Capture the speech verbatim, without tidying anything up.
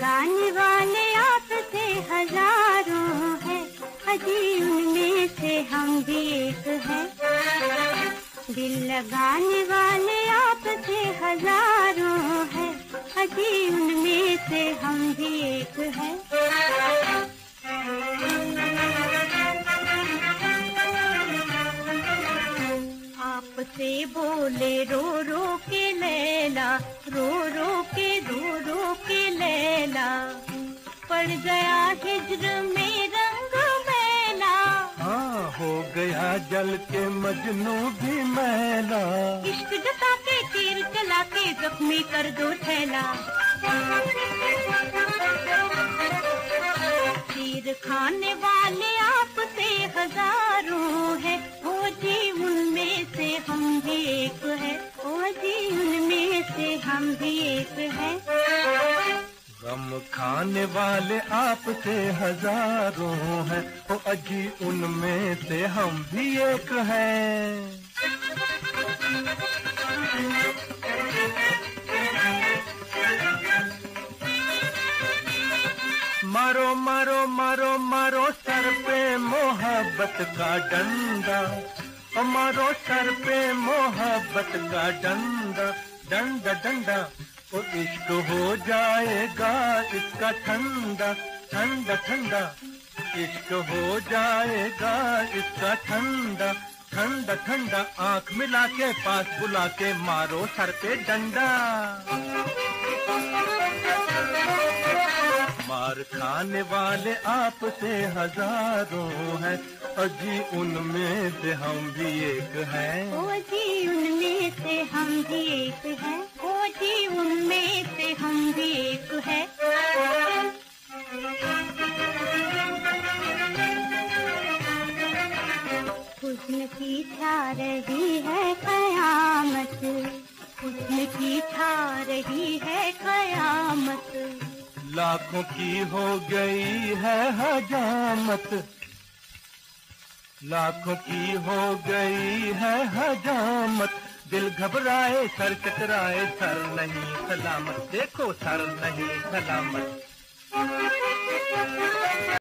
लगाने वाले आपसे हजारों हैं, अजी उनमें से हम भी एक हैं। दिल लगाने वाले आपसे हजारों हैं, अजी उनमें से हम भी एक हैं। आपसे बोले रो रो के लैला, रो रो के रो रो के लैला, पड़ गया हिज्र में रंग मैला। हाँ, हो गया जल के मजनू भी मैला। इश्क जता के तीर चला के जख्मी कर दो थैला। तीर खाने वाले आपसे हजारों हैं, ओ जी उनमें से हम भी एक हैं, ओ जी उनमें से हम भी एक हैं। गम खाने वाले आपसे हजारों हैं, ओ अजी उनमें से हम भी एक हैं। मारो मारो मारो मारो सर पे मोहब्बत का डंडा, ओ मारो सर पे मोहब्बत का डंडा, डंडा डंडा, ओ इश्क हो जाएगा इसका ठंडा, ठंडा ठंडा, इश्क हो जाएगा इसका ठंडा, ठंडा ठंडा। आंख मिला के पास बुला के मारो सर पे डंडा। मार खाने वाले आपसे हजारों हैं, अजी उनमें से हम भी एक हैं, ओ जी उनमें से हम भी एक हैं, ओ जी उनमें से हम भी एक हैं। हुस्न की छा रही है कयामत, हुस्न की छा रही है कयामत, लाखों की हो गई है हजामत, लाखों की हो गई है हजामत। दिल घबराए सर चकराए, सर नहीं सलामत, देखो सर नहीं सलामत।